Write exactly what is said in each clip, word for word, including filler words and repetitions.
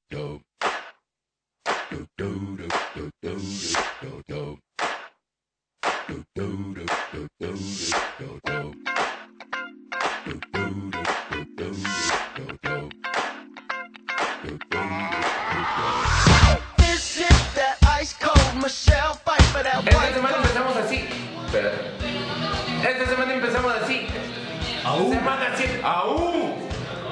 Esta semana empezamos así. Espérate. Esta semana empezamos así. ¡Aú! Semana siete. ¡Aú!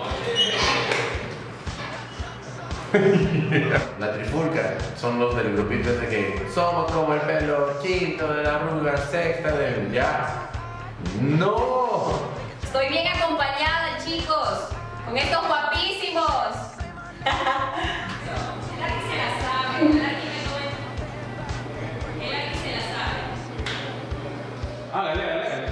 La trifulca son los del grupito ese que somos como el pelo quinto de la arruga sexta del ya. ¡No! Estoy bien acompañada, chicos, con estos guapísimos. Se la sabe. Hágale, hágale, hágale.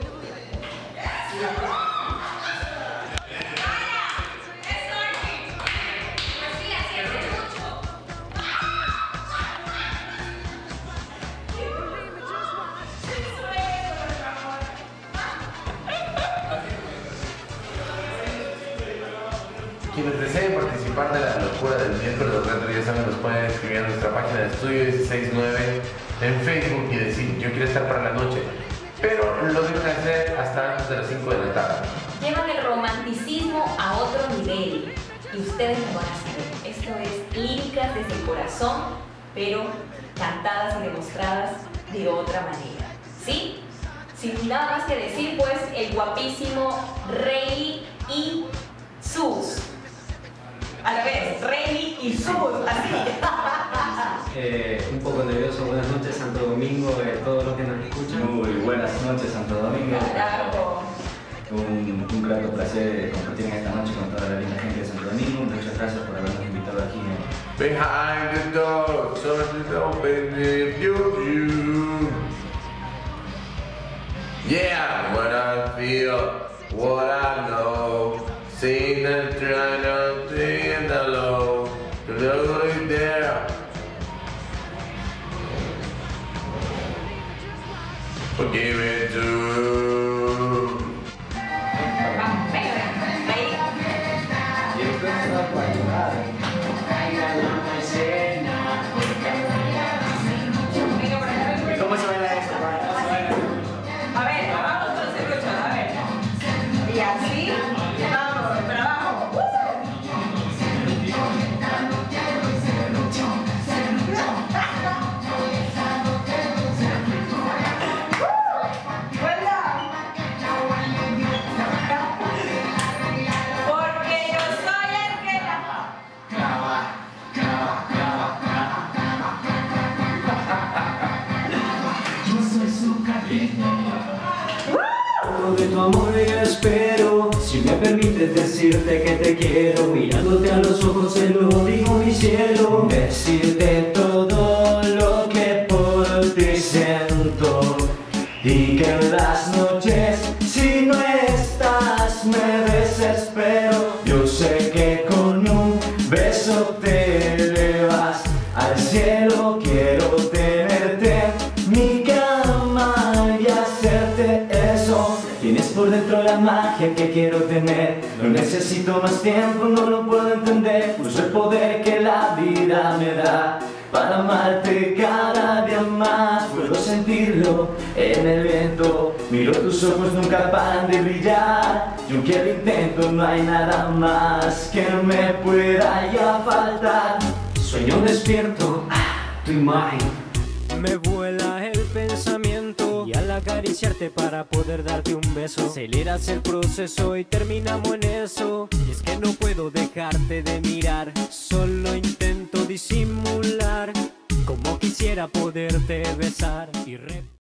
Quienes deseen participar de la locura del miércoles de retro, ya saben, nos pueden escribir a nuestra página de Estudio dieciséis nueve en Facebook y decir yo quiero estar para la noche, pero lo deben hacer hasta antes de las cinco de la tarde. Llevan el romanticismo a otro nivel y ustedes lo van a saber. Esto es líricas desde el corazón, pero cantadas y demostradas de otra manera. ¿Sí? Sin nada más que decir, pues el guapísimo Rey y Sus. A la vez, Rey y Sus, así. Eh, un poco nervioso. Buenas noches, Santo Domingo, eh, todos los que nos escuchan. Muy buenas noches, Santo Domingo. Claro. Un, un grato placer compartir en esta noche con toda la linda gente de Santo Domingo. Muchas gracias por habernos invitado aquí. Behind the door, something's open if you're you. Yeah, what I feel, what I know. Sing and try not to in the low. To do it there. Forgive it to. ¿Cómo se baila esto? A ver, abajo todos se escuchan, a ver. Y así, vamos, para abajo. Porque yo soy el que la... De tu amor yo espero, si me permites decirte que te quiero, mirándote a los ojos se lo digo mi cielo, decirte todo lo que por ti siento, y que en las noches si no estás me desespero. Yo sé que con un beso te elevas al cielo, quiero tenerte en mi cama y hacerte eso. Tienes por dentro la magia que quiero tener. No necesito más tiempo, no lo puedo entender. Uso el poder que la vida me da para amarte cada día más. Puedo sentirlo en el viento. Miro tus ojos, nunca paran de brillar. Y aunque lo intento, no hay nada más que me pueda ya faltar. Sueño despierto, ah, tu imagen. Me vuela el pensamiento y al acariciarte para poder darte un beso aceleras el proceso y terminamos en eso. Y es que no puedo dejarte de mirar, solo intento disimular como quisiera poderte besar y re